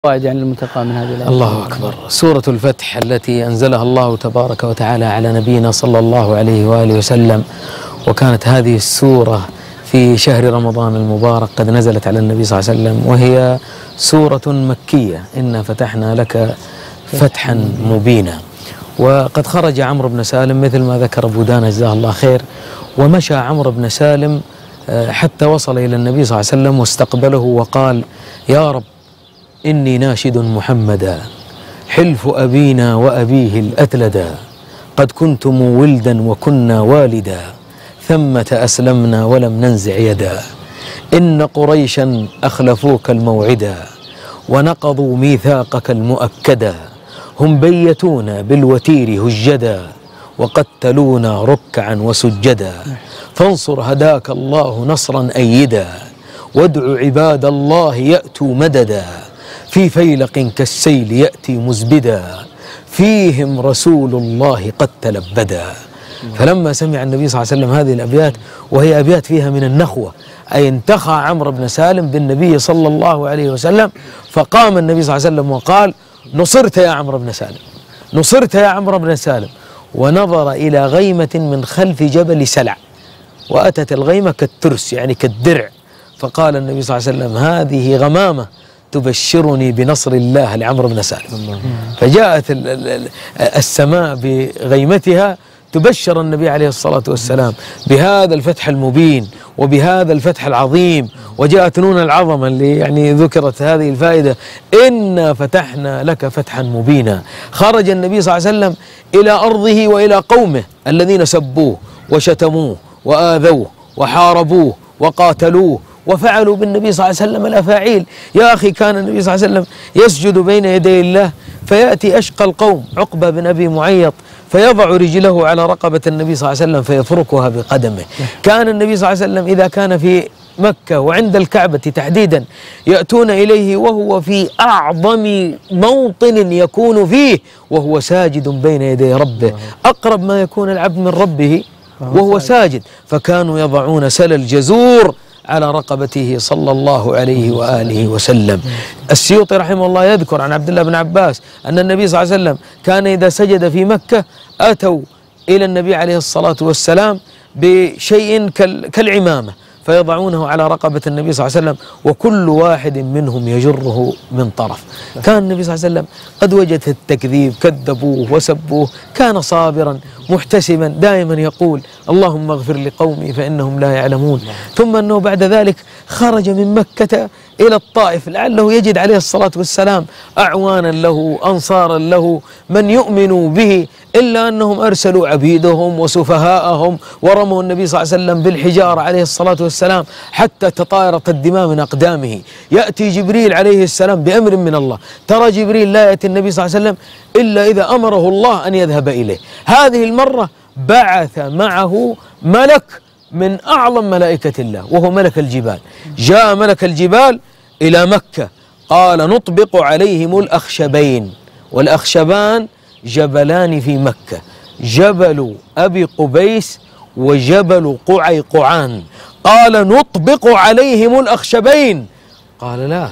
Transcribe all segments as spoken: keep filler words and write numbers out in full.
فوائد يعني المتقى من هذه الآية. الله أكبر. سورة الفتح التي أنزلها الله تبارك وتعالى على نبينا صلى الله عليه وآله وسلم، وكانت هذه السورة في شهر رمضان المبارك قد نزلت على النبي صلى الله عليه وسلم، وهي سورة مكية. إنا فتحنا لك فتحا مبينا. وقد خرج عمرو بن سالم مثل ما ذكر أبو دانا جزاه الله خير، ومشى عمرو بن سالم حتى وصل إلى النبي صلى الله عليه وسلم واستقبله وقال: يا رب إني ناشد محمدا حلف أبينا وأبيه الأتلدا، قد كنتم ولدا وكنا والدا، ثمة أسلمنا ولم ننزع يدا، إن قريشا أخلفوك الموعدا ونقضوا ميثاقك المؤكدا، هم بيتونا بالوتير هجدا وقتلونا ركعا وسجدا، فانصر هداك الله نصرا أيدا، وادع عباد الله يأتوا مددا، في فيلق كالسيل يأتي مزبدا، فيهم رسول الله قد تلبدا. فلما سمع النبي صلى الله عليه وسلم هذه الأبيات، وهي أبيات فيها من النخوة، أي انتخى عمرو بن سالم بالنبي صلى الله عليه وسلم، فقام النبي صلى الله عليه وسلم وقال: نصرت يا عمرو بن سالم، نصرت يا عمرو بن سالم. ونظر إلى غيمة من خلف جبل سلع، وأتت الغيمة كالترس يعني كالدرع، فقال النبي صلى الله عليه وسلم: هذه غمامة تبشرني بنصر الله لعمرو بن سالم. فجاءت السماء بغيمتها تبشر النبي عليه الصلاة والسلام بهذا الفتح المبين وبهذا الفتح العظيم. وجاءت نون العظمة اللي يعني ذكرت هذه الفائدة: إنا فتحنا لك فتحا مبينا. خرج النبي صلى الله عليه وسلم إلى أرضه وإلى قومه الذين سبوه وشتموه وآذوه وحاربوه وقاتلوه وفعلوا بالنبي صلى الله عليه وسلم الأفاعيل. يا أخي، كان النبي صلى الله عليه وسلم يسجد بين يدي الله، فيأتي أشقى القوم عقبة بن أبي معيط فيضع رجله على رقبة النبي صلى الله عليه وسلم فيفركها بقدمه. كان النبي صلى الله عليه وسلم إذا كان في مكة وعند الكعبة تحديدا يأتون إليه وهو في أعظم موطن يكون فيه وهو ساجد بين يدي ربه، أقرب ما يكون العبد من ربه وهو ساجد، فكانوا يضعون سل الجزور على رقبته صلى الله عليه وآله وسلم. السيوطي رحمه الله يذكر عن عبد الله بن عباس أن النبي صلى الله عليه وسلم كان إذا سجد في مكة أتوا إلى النبي عليه الصلاة والسلام بشيء كالعمامة فيضعونه على رقبة النبي صلى الله عليه وسلم، وكل واحد منهم يجره من طرف. كان النبي صلى الله عليه وسلم قد وجد التكذيب، كذبوه وسبوه، كان صابرا محتسبا دائما يقول: اللهم اغفر لقومي فإنهم لا يعلمون. ثم أنه بعد ذلك خرج من مكة إلى الطائف لعله يجد عليه الصلاة والسلام أعوانا له، أنصارا له، من يؤمن به، إلا أنهم أرسلوا عبيدهم وسفهاءهم ورموا النبي صلى الله عليه وسلم بالحجارة عليه الصلاة والسلام حتى تطايرت الدماء من أقدامه. يأتي جبريل عليه السلام بأمر من الله، ترى جبريل لا يأتي النبي صلى الله عليه وسلم إلا إذا أمره الله أن يذهب إليه. هذه المرة بعث معه ملك من أعظم ملائكة الله وهو ملك الجبال. جاء ملك الجبال إلى مكة، قال: نطبق عليهم الأخشبين، والأخشبان جبلان في مكة، جبل أبي قبيس وجبل قعيقعان. قال: نطبق عليهم الأخشبين. قال: لا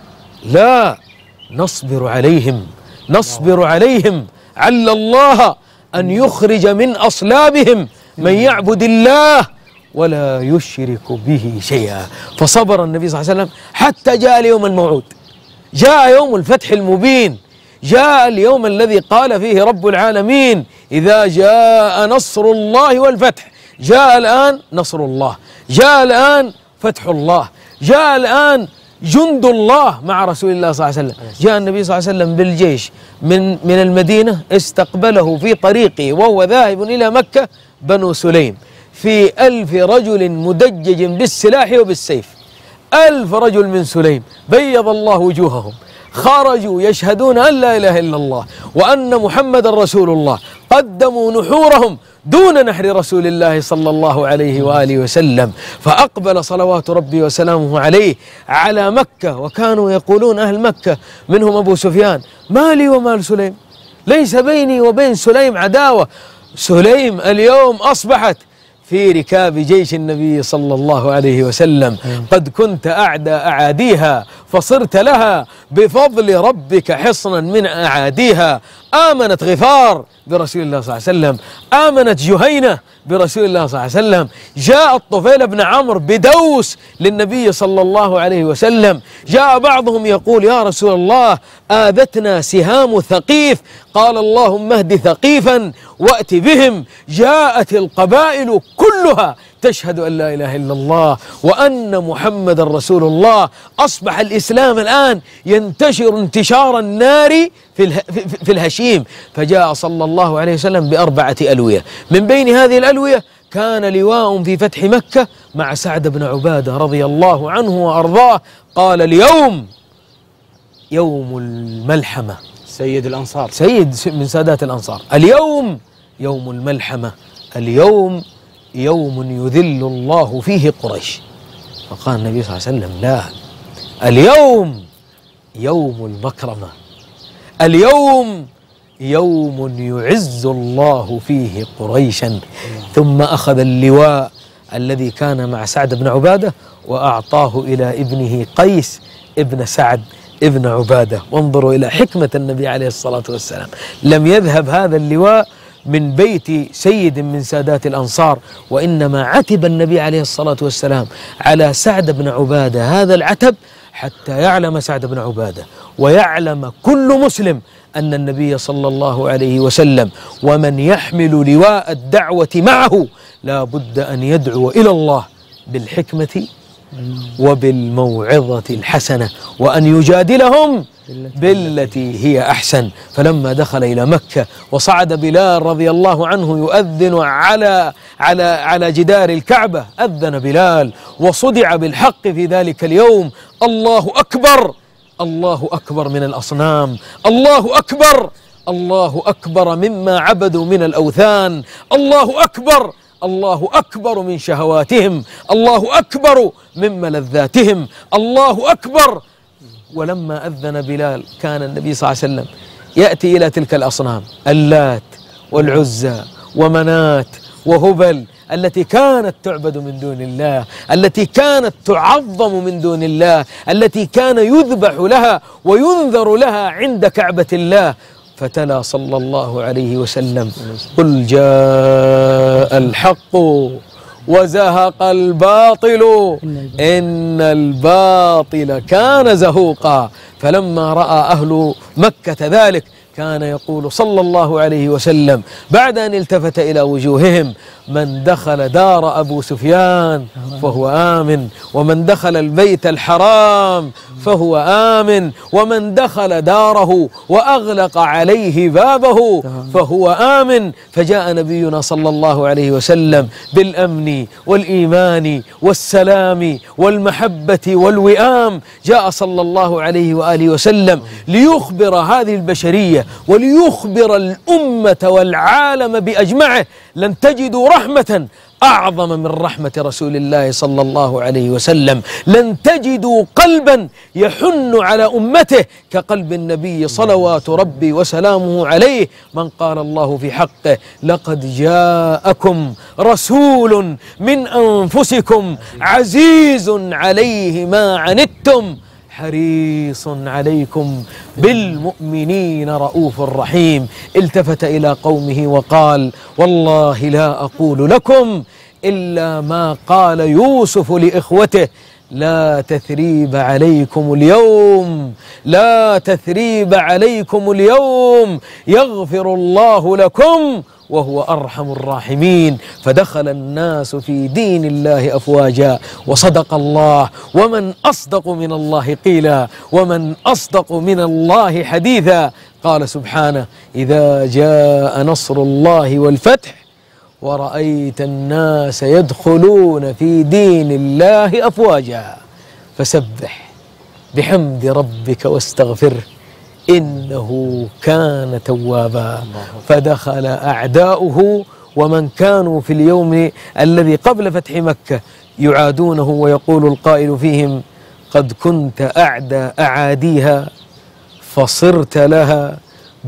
لا نصبر عليهم، نصبر عليهم عل الله أن يخرج من أصلابهم من يعبد الله ولا يشرك به شيئا. فصبر النبي صلى الله عليه وسلم حتى جاء اليوم الموعود، جاء يوم الفتح المبين، جاء اليوم الذي قال فيه رب العالمين: إذا جاء نصر الله والفتح. جاء الآن نصر الله، جاء الآن فتح الله، جاء الآن جند الله مع رسول الله صلى الله عليه وسلم. جاء النبي صلى الله عليه وسلم بالجيش من من المدينة، استقبله في طريقه وهو ذاهب إلى مكة بنو سليم في ألف رجل مدجج بالسلاح وبالسيف. ألف رجل من سليم بيض الله وجوههم، خرجوا يشهدون أن لا إله إلا الله وأن محمد رسول الله، قدموا نحورهم دون نحر رسول الله صلى الله عليه وآله وسلم، فأقبل صلوات ربي وسلامه عليه على مكة. وكانوا يقولون أهل مكة منهم أبو سفيان: ما لي ومال سليم، ليس بيني وبين سليم عداوة، سليم اليوم أصبحت في ركاب جيش النبي صلى الله عليه وسلم. قد كنت أعدى أعاديها فصرت لها بفضل ربك حصنا من أعاديها. آمنت غفار برسول الله صلى الله عليه وسلم، آمنت جهينة برسول الله صلى الله عليه وسلم، جاء الطفيل بن عمرو بدوس للنبي صلى الله عليه وسلم. جاء بعضهم يقول يا رسول الله آذتنا سهام ثقيف، قال اللهم اهد ثقيفا وأت بهم. جاءت القبائل كلها تشهد أن لا إله إلا الله وأن محمد رسول الله. أصبح الإسلام الآن ينتشر انتشار النار في, في الهشيم. فجاء صلى الله عليه وسلم بأربعة ألوية، من بين هذه الألوية كان لواء في فتح مكة مع سعد بن عبادة رضي الله عنه وأرضاه. قال اليوم يوم الملحمة، سيد الأنصار، سيد من سادات الأنصار. اليوم يوم الملحمة، اليوم يوم يذل الله فيه قريش. فقال النبي صلى الله عليه وسلم لا، اليوم يوم المكرمة، اليوم يوم يعز الله فيه قريشا. ثم أخذ اللواء الذي كان مع سعد بن عبادة وأعطاه إلى ابنه قيس ابن سعد ابن عبادة. وانظروا إلى حكمة النبي عليه الصلاة والسلام، لم يذهب هذا اللواء من بيت سيد من سادات الأنصار، وإنما عتب النبي عليه الصلاة والسلام على سعد بن عبادة هذا العتب حتى يعلم سعد بن عبادة ويعلم كل مسلم أن النبي صلى الله عليه وسلم ومن يحمل لواء الدعوة معه لا بد أن يدعو إلى الله بالحكمة وبالموعظة الحسنة، وأن يجادلهم بالتي هي أحسن. فلما دخل إلى مكة وصعد بلال رضي الله عنه يؤذن على على على جدار الكعبة، أذن بلال وصدع بالحق في ذلك اليوم. الله أكبر، الله أكبر من الأصنام، الله أكبر، الله أكبر مما عبدوا من الأوثان، الله أكبر، الله أكبر من شهواتهم، الله أكبر من ملذاتهم، الله أكبر. ولما أذن بلال كان النبي صلى الله عليه وسلم يأتي إلى تلك الأصنام، اللات والعزى ومنات وهبل التي كانت تعبد من دون الله، التي كانت تعظم من دون الله، التي كان يذبح لها وينذر لها عند كعبة الله. فتلا صلى الله عليه وسلم قل جاء الحق وزهق الباطل إن الباطل كان زهوقا. فلما رأى أهل مكة ذلك كان يقول صلى الله عليه وسلم بعد أن التفت إلى وجوههم: من دخل دار أبو سفيان فهو آمن، ومن دخل البيت الحرام فهو آمن، ومن دخل داره وأغلق عليه بابه فهو آمن. فجاء نبينا صلى الله عليه وسلم بالأمن والإيمان والسلام والمحبة والوئام. جاء صلى الله عليه وآله وسلم ليخبر هذه البشرية وليخبر الأمة والعالم بأجمعه: لن تجدوا رحمة أعظم من رحمة رسول الله صلى الله عليه وسلم، لن تجدوا قلبا يحن على أمته كقلب النبي صلوات ربي وسلامه عليه. من قال الله في حقه: لقد جاءكم رسول من أنفسكم عزيز عليه ما عنتم حريص عليكم بالمؤمنين رؤوف رحيم. التفت إلى قومه وقال: والله لا أقول لكم إلا ما قال يوسف لإخوته: لا تثريب عليكم اليوم، لا تثريب عليكم اليوم، يغفر الله لكم وهو أرحم الراحمين. فدخل الناس في دين الله أفواجا. وصدق الله: ومن أصدق من الله قيلا، ومن أصدق من الله حديثا. قال سبحانه: إذا جاء نصر الله والفتح ورأيت الناس يدخلون في دين الله أفواجا فسبح بحمد ربك واستغفره إنه كان توابا. فدخل أعداؤه ومن كانوا في اليوم الذي قبل فتح مكة يعادونه، ويقول القائل فيهم: قد كنت أعدى أعاديها فصرت لها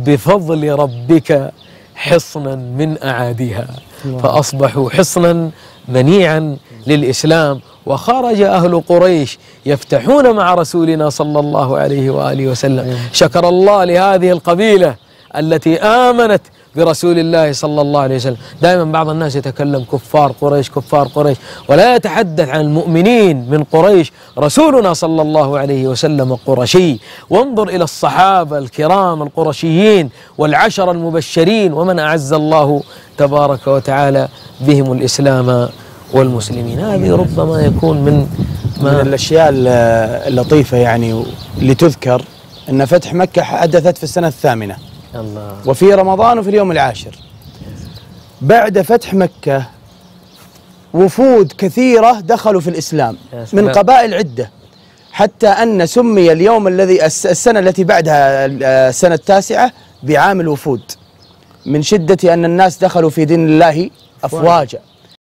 بفضل ربك حصنا من أعاديها. فأصبحوا حصنا منيعا للإسلام، وخرج أهل قريش يفتحون مع رسولنا صلى الله عليه وآله وسلم. شكر الله لهذه القبيلة التي آمنت برسول الله صلى الله عليه وسلم. دائما بعض الناس يتكلم كفار قريش كفار قريش، ولا يتحدث عن المؤمنين من قريش. رسولنا صلى الله عليه وسلم قرشي، وانظر إلى الصحابة الكرام القرشيين والعشر المبشرين، ومن أعز الله تبارك وتعالى بهم الإسلام والمسلمين. هذه ربما يكون من من الأشياء اللطيفة يعني اللي تذكر أن فتح مكة حدثت في السنة الثامنة الله، وفي رمضان وفي اليوم العاشر. بعد فتح مكة وفود كثيرة دخلوا في الإسلام من قبائل عدة، حتى أن سمي اليوم الذي السنة التي بعدها السنة التاسعة بعام الوفود، من شدة أن الناس دخلوا في دين الله أفواجا.